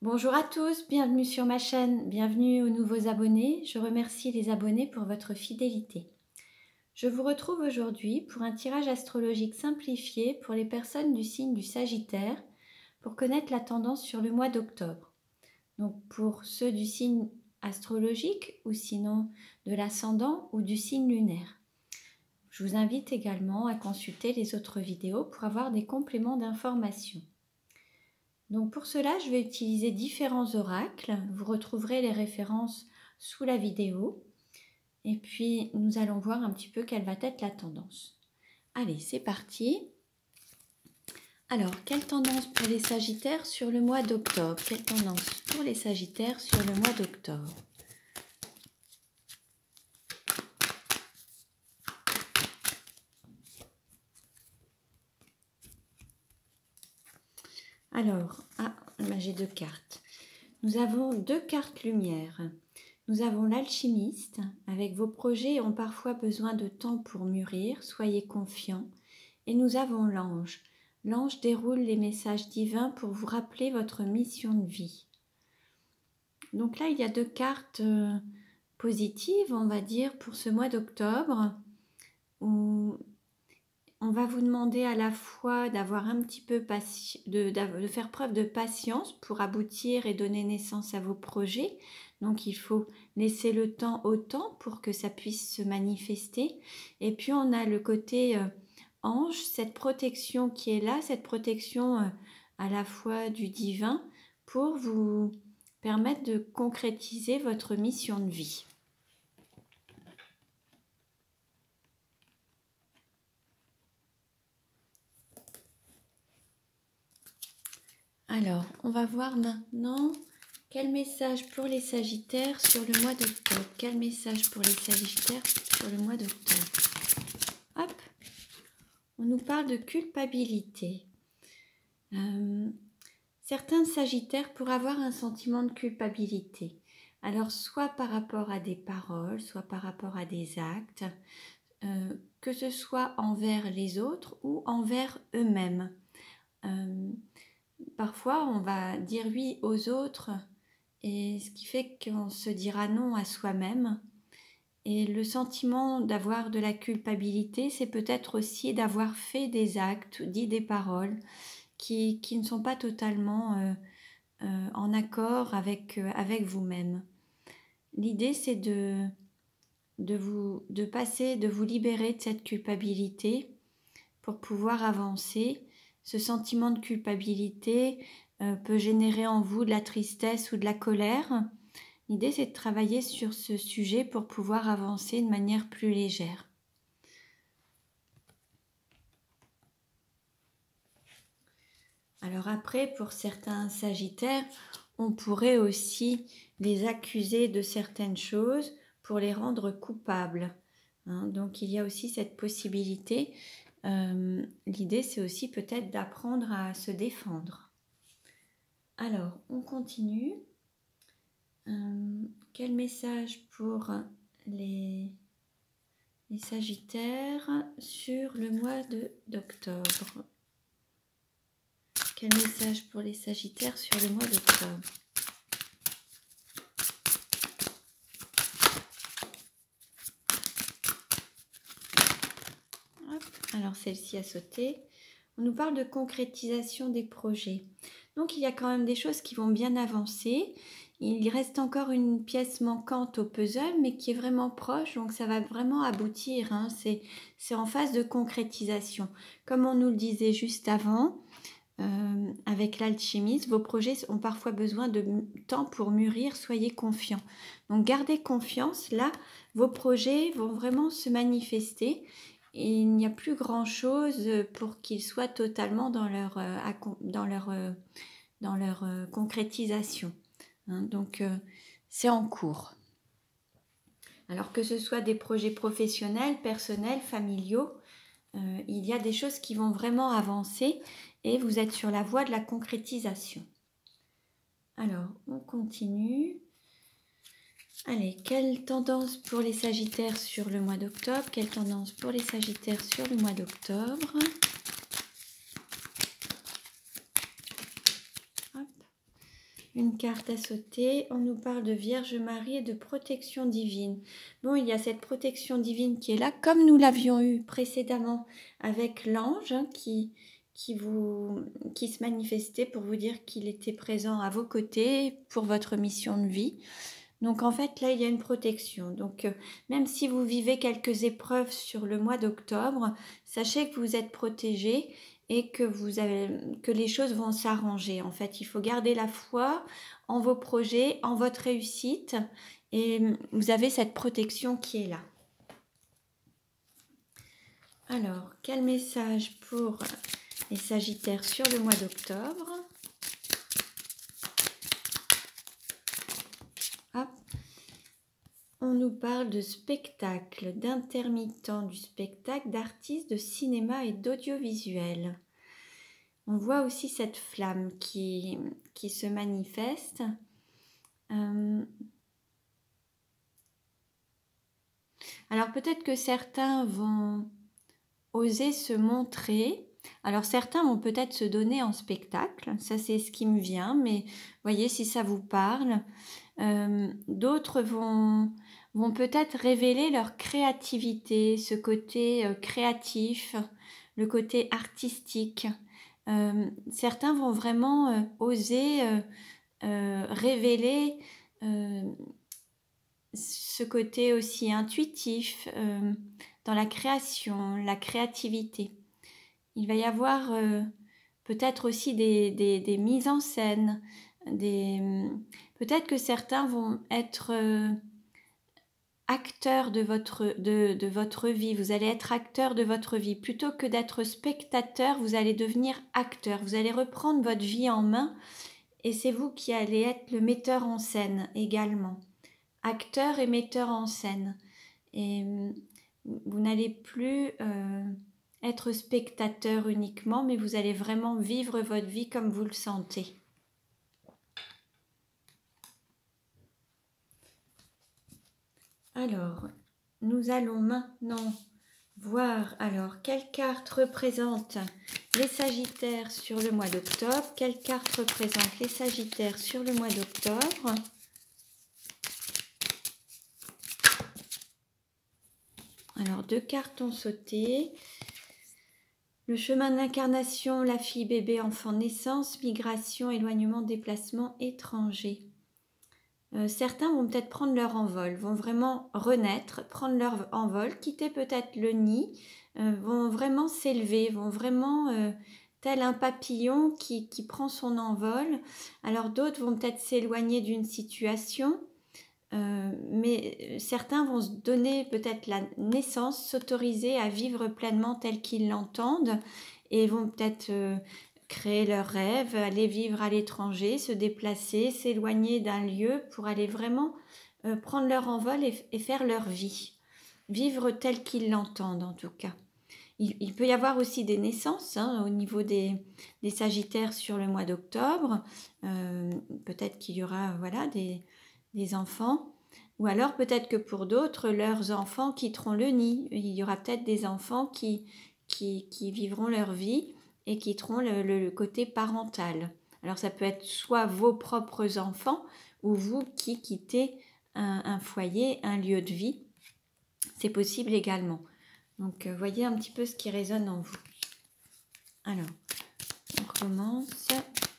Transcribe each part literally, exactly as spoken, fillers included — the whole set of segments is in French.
Bonjour à tous, bienvenue sur ma chaîne, bienvenue aux nouveaux abonnés. Je remercie les abonnés pour votre fidélité. Je vous retrouve aujourd'hui pour un tirage astrologique simplifié pour les personnes du signe du Sagittaire pour connaître la tendance sur le mois d'octobre. Donc pour ceux du signe astrologique ou sinon de l'ascendant ou du signe lunaire. Je vous invite également à consulter les autres vidéos pour avoir des compléments d'information. Donc pour cela, je vais utiliser différents oracles. Vous retrouverez les références sous la vidéo. Et puis, nous allons voir un petit peu quelle va être la tendance. Allez, c'est parti. Alors, quelle tendance pour les Sagittaires sur le mois d'octobre? Quelle tendance pour les Sagittaires sur le mois d'octobre? Alors, ah, ben j'ai deux cartes. Nous avons deux cartes lumière. Nous avons l'alchimiste. Avec vos projets ont parfois besoin de temps pour mûrir. Soyez confiants. Et nous avons l'ange. L'ange déroule les messages divins pour vous rappeler votre mission de vie. Donc là, il y a deux cartes euh, positives, on va dire, pour ce mois d'octobre, où on va vous demander à la fois d'avoir un petit peu de, de faire preuve de patience pour aboutir et donner naissance à vos projets. Donc il faut laisser le temps au temps pour que ça puisse se manifester. Et puis on a le côté euh, ange, cette protection qui est là, cette protection euh, à la fois du divin pour vous permettre de concrétiser votre mission de vie. Alors, on va voir maintenant quel message pour les Sagittaires sur le mois d'octobre. Quel message pour les Sagittaires sur le mois d'octobre. Hop, on nous parle de culpabilité. Euh, certains Sagittaires pourraient avoir un sentiment de culpabilité. Alors, soit par rapport à des paroles, soit par rapport à des actes, euh, que ce soit envers les autres ou envers eux-mêmes. Euh, Parfois, on va dire oui aux autres, et ce qui fait qu'on se dira non à soi-même. Et le sentiment d'avoir de la culpabilité, c'est peut-être aussi d'avoir fait des actes, dit des paroles qui, qui ne sont pas totalement euh, euh, en accord avec, euh, avec vous-même. L'idée, c'est de, de, vous, de passer, de vous libérer de cette culpabilité pour pouvoir avancer. Ce sentiment de culpabilité euh, peut générer en vous de la tristesse ou de la colère. L'idée, c'est de travailler sur ce sujet pour pouvoir avancer de manière plus légère. Alors après, pour certains Sagittaires, on pourrait aussi les accuser de certaines choses pour les rendre coupables. Hein, donc il y a aussi cette possibilité. Euh, l'idée, c'est aussi peut-être d'apprendre à se défendre. Alors, on continue. Euh, quel message pour les, les Sagittaires sur le mois d'octobre? Quel message pour les Sagittaires sur le mois d'octobre? Alors celle-ci a sauté. On nous parle de concrétisation des projets. Donc il y a quand même des choses qui vont bien avancer. Il reste encore une pièce manquante au puzzle, mais qui est vraiment proche, donc ça va vraiment aboutir. Hein. C'est en phase de concrétisation. Comme on nous le disait juste avant, euh, avec l'alchimiste, vos projets ont parfois besoin de temps pour mûrir, soyez confiants. Donc gardez confiance, là, vos projets vont vraiment se manifester. Et il n'y a plus grand chose pour qu'ils soient totalement dans leur, euh, dans leur, euh, dans leur euh, concrétisation. Hein, donc, euh, c'est en cours. Alors que ce soit des projets professionnels, personnels, familiaux, euh, il y a des choses qui vont vraiment avancer et vous êtes sur la voie de la concrétisation. Alors, on continue. Allez, quelle tendance pour les Sagittaires sur le mois d'octobre? Quelle tendance pour les Sagittaires sur le mois d'octobre? Une carte à sauter. On nous parle de Vierge Marie et de protection divine. Bon, il y a cette protection divine qui est là, comme nous l'avions eu précédemment avec l'ange hein, qui, qui, vous, qui se manifestait pour vous dire qu'il était présent à vos côtés pour votre mission de vie. Donc en fait, là, il y a une protection. Donc euh, même si vous vivez quelques épreuves sur le mois d'octobre, sachez que vous êtes protégés et que, vous avez, que les choses vont s'arranger. En fait, il faut garder la foi en vos projets, en votre réussite, et vous avez cette protection qui est là. Alors, quel message pour les Sagittaires sur le mois d'octobre? Hop. On nous parle de spectacle, d'intermittents du spectacle, d'artistes de cinéma et d'audiovisuel. On voit aussi cette flamme qui, qui se manifeste. Euh... Alors peut-être que certains vont oser se montrer. Alors certains vont peut-être se donner en spectacle, ça c'est ce qui me vient, mais voyez si ça vous parle. Euh, d'autres vont, vont peut-être révéler leur créativité, ce côté euh, créatif, le côté artistique. Euh, certains vont vraiment euh, oser euh, euh, révéler euh, ce côté aussi intuitif euh, dans la création, la créativité. Il va y avoir euh, peut-être aussi des, des, des mises en scène, des... peut-être que certains vont être euh, acteurs de votre, de, de votre vie, vous allez être acteur de votre vie. Plutôt que d'être spectateur, vous allez devenir acteur, vous allez reprendre votre vie en main et c'est vous qui allez être le metteur en scène également. Acteur et metteur en scène. Et vous n'allez plus euh, être spectateur uniquement, mais vous allez vraiment vivre votre vie comme vous le sentez. Alors, nous allons maintenant voir alors quelle carte représente les Sagittaires sur le mois d'octobre, quelle carte représente les Sagittaires sur le mois d'octobre. Alors, deux cartes ont sauté. Le chemin de l'incarnation, la fille, bébé, enfant, naissance, migration, éloignement, déplacement, étranger. Euh, certains vont peut-être prendre leur envol, vont vraiment renaître, prendre leur envol, quitter peut-être le nid, euh, vont vraiment s'élever, vont vraiment, euh, tel un papillon qui, qui prend son envol. Alors d'autres vont peut-être s'éloigner d'une situation, euh, mais certains vont se donner peut-être la naissance, s'autoriser à vivre pleinement tel qu'ils l'entendent et vont peut-être euh, créer leurs rêves, aller vivre à l'étranger, se déplacer, s'éloigner d'un lieu pour aller vraiment euh, prendre leur envol et, et faire leur vie, vivre tel qu'ils l'entendent en tout cas. Il, il peut y avoir aussi des naissances hein, au niveau des, des Sagittaires sur le mois d'octobre, euh, peut-être qu'il y aura voilà, des des enfants, ou alors peut-être que pour d'autres, leurs enfants quitteront le nid. Il y aura peut-être des enfants qui, qui, qui vivront leur vie et quitteront le, le, le côté parental. Alors ça peut être soit vos propres enfants ou vous qui quittez un, un foyer, un lieu de vie. C'est possible également. Donc voyez un petit peu ce qui résonne en vous. Alors, on commence.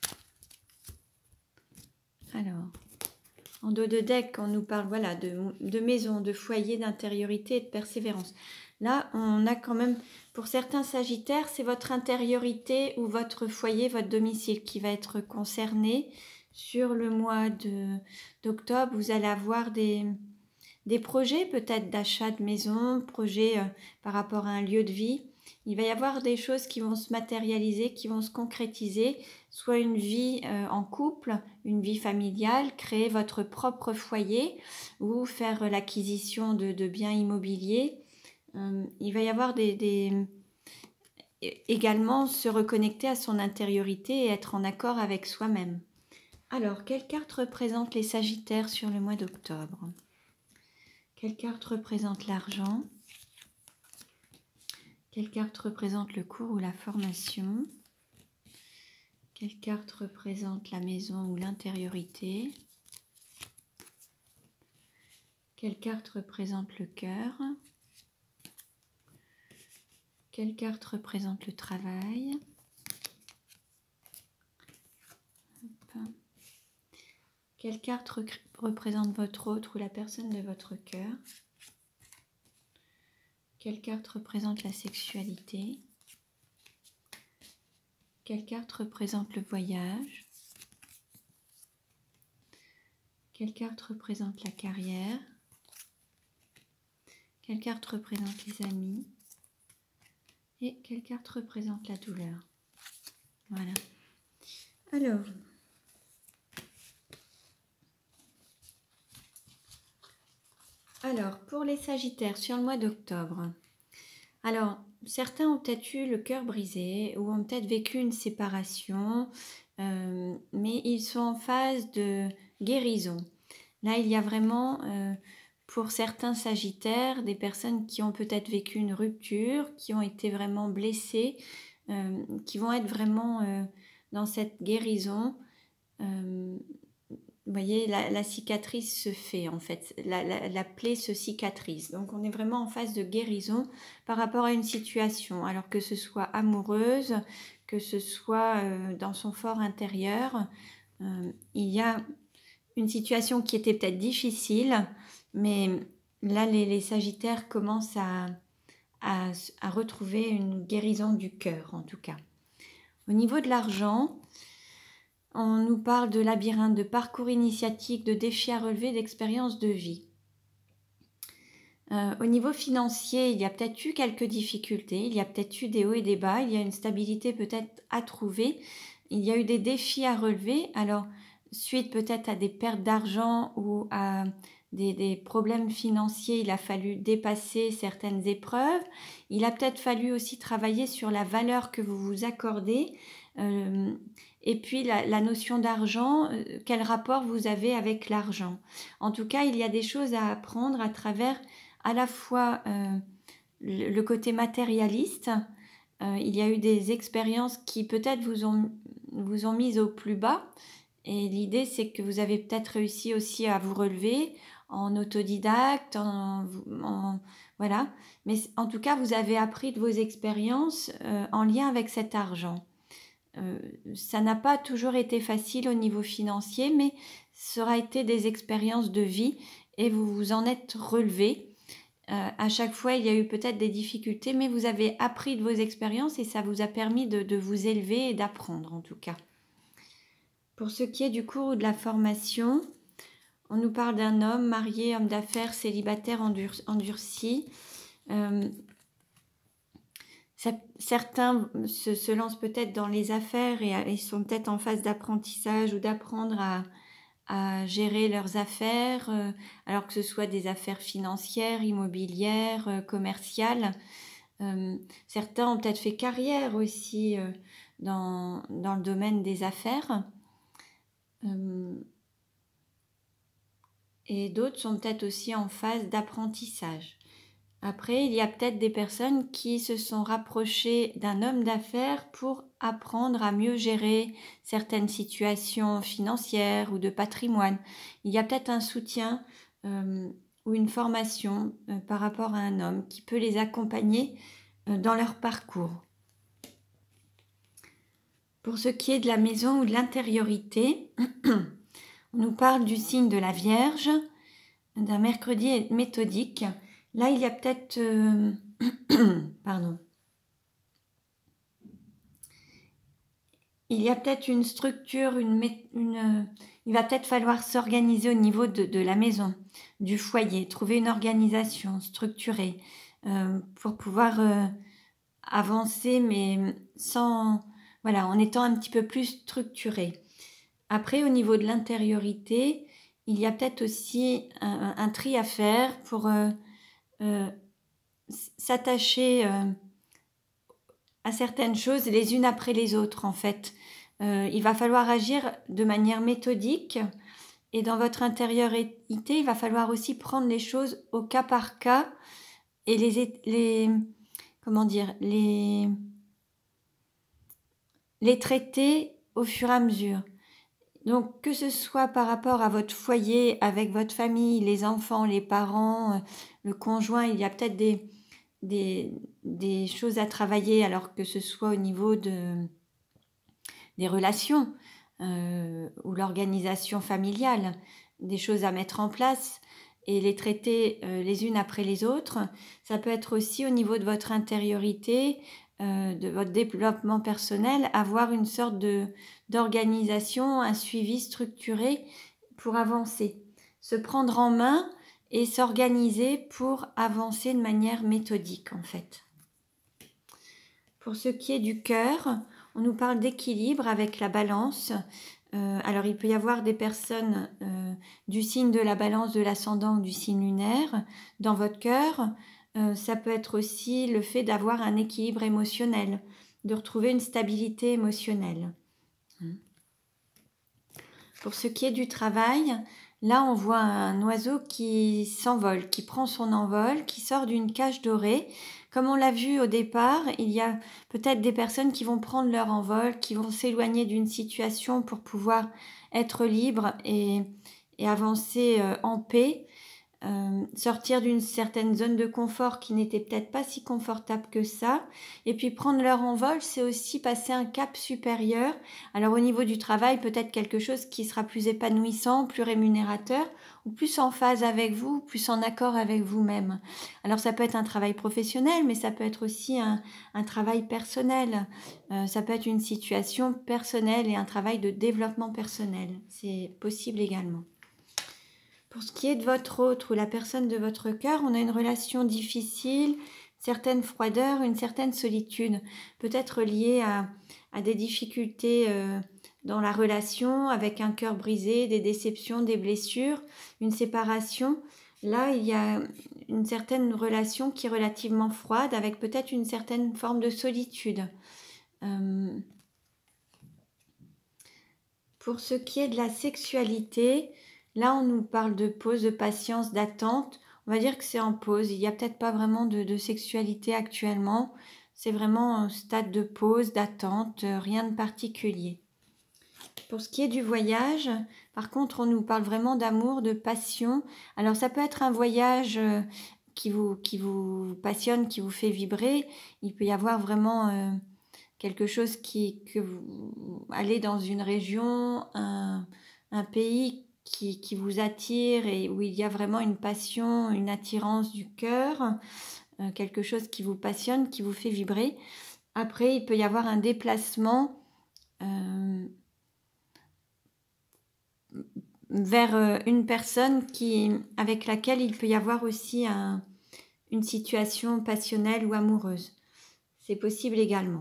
Alors... En dos de deck, on nous parle voilà, de, de maison, de foyer, d'intériorité et de persévérance. Là, on a quand même, pour certains Sagittaires, c'est votre intériorité ou votre foyer, votre domicile qui va être concerné. Sur le mois d'octobre, vous allez avoir des, des projets peut-être d'achat de maison, projets euh, par rapport à un lieu de vie. Il va y avoir des choses qui vont se matérialiser, qui vont se concrétiser, soit une vie euh, en couple, une vie familiale, créer votre propre foyer ou faire l'acquisition de, de biens immobiliers. Euh, il va y avoir des, des... également se reconnecter à son intériorité et être en accord avec soi-même. Alors, quelle carte représente les Sagittaires sur le mois d'octobre? Quelle carte représente l'argent? Quelle carte représente le cours ou la formation? Quelle carte représente la maison ou l'intériorité? Quelle carte représente le cœur? Quelle carte représente le travail? Hop. Quelle carte re représente votre autre ou la personne de votre cœur? Quelle carte représente la sexualité? Quelle carte représente le voyage? Quelle carte représente la carrière? Quelle carte représente les amis? Et quelle carte représente la douleur? Voilà. Alors, alors pour les Sagittaires sur le mois d'octobre, alors certains ont peut-être eu le cœur brisé ou ont peut-être vécu une séparation, euh, mais ils sont en phase de guérison. Là, il y a vraiment, euh, pour certains Sagittaires, des personnes qui ont peut-être vécu une rupture, qui ont été vraiment blessées, euh, qui vont être vraiment euh, dans cette guérison. Euh, vous voyez, la, la cicatrice se fait en fait, la, la, la plaie se cicatrise. Donc on est vraiment en phase de guérison par rapport à une situation, alors que ce soit amoureuse, que ce soit euh, dans son fort intérieur, euh, il y a une situation qui était peut-être difficile, mais là les, les Sagittaires commencent à, à, à retrouver une guérison du cœur en tout cas. Au niveau de l'argent, on nous parle de labyrinthe, de parcours initiatique, de défis à relever, d'expériences de vie. Euh, au niveau financier, il y a peut-être eu quelques difficultés, il y a peut-être eu des hauts et des bas, il y a une stabilité peut-être à trouver, il y a eu des défis à relever, alors suite peut-être à des pertes d'argent ou à des, des problèmes financiers, il a fallu dépasser certaines épreuves, il a peut-être fallu aussi travailler sur la valeur que vous vous accordez, euh, et puis la, la notion d'argent, euh, quel rapport vous avez avec l'argent. En tout cas, il y a des choses à apprendre à travers à la fois euh, le, le côté matérialiste, euh, il y a eu des expériences qui peut-être vous ont, vous ont mis au plus bas, et l'idée c'est que vous avez peut-être réussi aussi à vous relever en autodidacte, en, en, voilà, mais en tout cas vous avez appris de vos expériences euh, en lien avec cet argent. Euh, ça n'a pas toujours été facile au niveau financier, mais ça aura été des expériences de vie et vous vous en êtes relevé. Euh, à chaque fois, il y a eu peut-être des difficultés, mais vous avez appris de vos expériences et ça vous a permis de, de vous élever et d'apprendre en tout cas. Pour ce qui est du cours ou de la formation, on nous parle d'un homme marié, homme d'affaires, célibataire, endur, endurci. Euh, ça, certains se, se lancent peut-être dans les affaires et, et sont peut-être en phase d'apprentissage ou d'apprendre à à gérer leurs affaires, euh, alors que ce soit des affaires financières, immobilières, euh, commerciales. Euh, certains ont peut-être fait carrière aussi euh, dans, dans le domaine des affaires. Euh, et d'autres sont peut-être aussi en phase d'apprentissage. Après, il y a peut-être des personnes qui se sont rapprochées d'un homme d'affaires pour apprendre à mieux gérer certaines situations financières ou de patrimoine. Il y a peut-être un soutien euh, ou une formation euh, par rapport à un homme qui peut les accompagner euh, dans leur parcours. Pour ce qui est de la maison ou de l'intériorité, on nous parle du signe de la Vierge, d'un mercredi méthodique. Là, il y a peut-être... Euh, pardon. Il y a peut-être une structure, une, une, il va peut-être falloir s'organiser au niveau de, de la maison, du foyer, trouver une organisation structurée euh, pour pouvoir euh, avancer, mais sans, voilà, en étant un petit peu plus structuré. Après, au niveau de l'intériorité, il y a peut-être aussi un, un tri à faire pour euh, euh, s'attacher euh, à certaines choses les unes après les autres en fait. Euh, il va falloir agir de manière méthodique et dans votre intériorité, il va falloir aussi prendre les choses au cas par cas et les, les comment dire, les, les traiter au fur et à mesure. Donc, que ce soit par rapport à votre foyer, avec votre famille, les enfants, les parents, euh, le conjoint, il y a peut-être des, des, des choses à travailler, alors que ce soit au niveau de, des relations euh, ou l'organisation familiale, des choses à mettre en place et les traiter euh, les unes après les autres. Ça peut être aussi au niveau de votre intériorité, euh, de votre développement personnel, avoir une sorte de, d'organisation, un suivi structuré pour avancer, se prendre en main et s'organiser pour avancer de manière méthodique en fait. Pour ce qui est du cœur, on nous parle d'équilibre avec la balance. Euh, alors, il peut y avoir des personnes euh, du signe de la balance, de l'ascendant ou du signe lunaire dans votre cœur. Euh, ça peut être aussi le fait d'avoir un équilibre émotionnel, de retrouver une stabilité émotionnelle. Pour ce qui est du travail, là, on voit un oiseau qui s'envole, qui prend son envol, qui sort d'une cage dorée. Comme on l'a vu au départ, il y a peut-être des personnes qui vont prendre leur envol, qui vont s'éloigner d'une situation pour pouvoir être libres et, et avancer euh, en paix. Euh, sortir d'une certaine zone de confort qui n'était peut-être pas si confortable que ça, et puis prendre leur envol, c'est aussi passer un cap supérieur. Alors au niveau du travail, peut-être quelque chose qui sera plus épanouissant, plus rémunérateur, ou plus en phase avec vous, plus en accord avec vous-même. Alors ça peut être un travail professionnel, mais ça peut être aussi un, un travail personnel. Euh, ça peut être une situation personnelle et un travail de développement personnel. C'est possible également. Pour ce qui est de votre autre ou la personne de votre cœur, on a une relation difficile, une certaine froideur, une certaine solitude, peut-être liée à, à des difficultés euh, dans la relation, avec un cœur brisé, des déceptions, des blessures, une séparation. Là, il y a une certaine relation qui est relativement froide, avec peut-être une certaine forme de solitude. Euh, pour ce qui est de la sexualité, là, on nous parle de pause, de patience, d'attente. On va dire que c'est en pause. Il n'y a peut-être pas vraiment de, de sexualité actuellement. C'est vraiment un stade de pause, d'attente, euh, rien de particulier. Pour ce qui est du voyage, par contre, on nous parle vraiment d'amour, de passion. Alors, ça peut être un voyage euh, qui vous, qui vous passionne, qui vous fait vibrer. Il peut y avoir vraiment euh, quelque chose qui, que vous allez dans une région, un, un pays Qui, qui vous attire et où il y a vraiment une passion, une attirance du cœur, euh, quelque chose qui vous passionne, qui vous fait vibrer. Après, il peut y avoir un déplacement euh, vers euh, une personne qui, avec laquelle il peut y avoir aussi un, une situation passionnelle ou amoureuse. C'est possible également.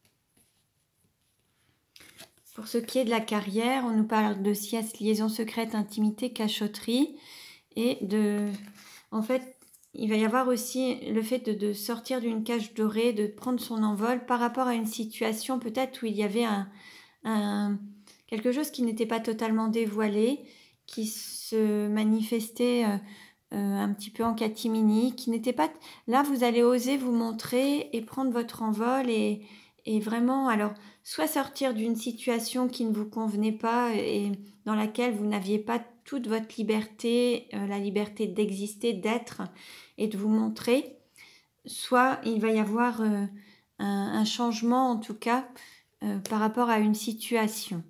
Pour ce qui est de la carrière, on nous parle de sieste, liaison secrète, intimité, cachotterie et de... En fait, il va y avoir aussi le fait de, de sortir d'une cage dorée, de prendre son envol par rapport à une situation peut-être où il y avait un, un, quelque chose qui n'était pas totalement dévoilé, qui se manifestait euh, euh, un petit peu en catimini, qui n'était pas... Là, vous allez oser vous montrer et prendre votre envol et, et vraiment, alors, soit sortir d'une situation qui ne vous convenait pas et dans laquelle vous n'aviez pas toute votre liberté, euh, la liberté d'exister, d'être et de vous montrer, soit il va y avoir euh, un, un changement en tout cas euh, par rapport à une situation.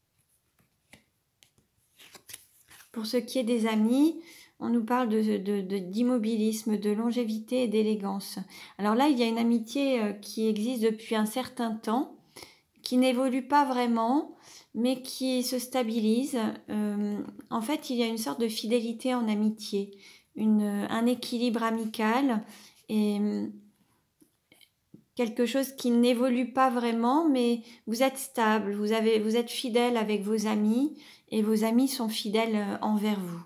Pour ce qui est des amis, on nous parle de, de, de, d'immobilisme, de longévité et d'élégance. Alors là, il y a une amitié euh, qui existe depuis un certain temps, qui n'évolue pas vraiment, mais qui se stabilise. Euh, en fait, il y a une sorte de fidélité en amitié, une, un équilibre amical et quelque chose qui n'évolue pas vraiment, mais vous êtes stable, vous, avez, vous êtes fidèle avec vos amis et vos amis sont fidèles envers vous.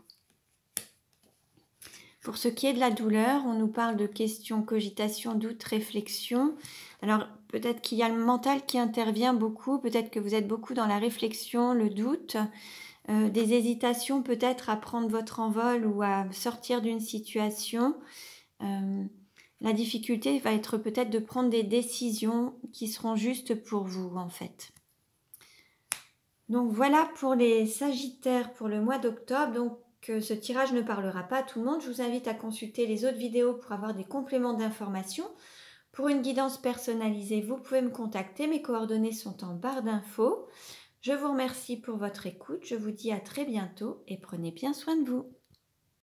Pour ce qui est de la douleur, on nous parle de questions, cogitation, doute, réflexion. Alors, peut-être qu'il y a le mental qui intervient beaucoup, peut-être que vous êtes beaucoup dans la réflexion, le doute, euh, des hésitations peut-être à prendre votre envol ou à sortir d'une situation. Euh, la difficulté va être peut-être de prendre des décisions qui seront justes pour vous, en fait. Donc voilà pour les Sagittaires pour le mois d'octobre. Donc euh, ce tirage ne parlera pas à tout le monde. Je vous invite à consulter les autres vidéos pour avoir des compléments d'informations. Pour une guidance personnalisée, vous pouvez me contacter. Mes coordonnées sont en barre d'infos. Je vous remercie pour votre écoute. Je vous dis à très bientôt et prenez bien soin de vous.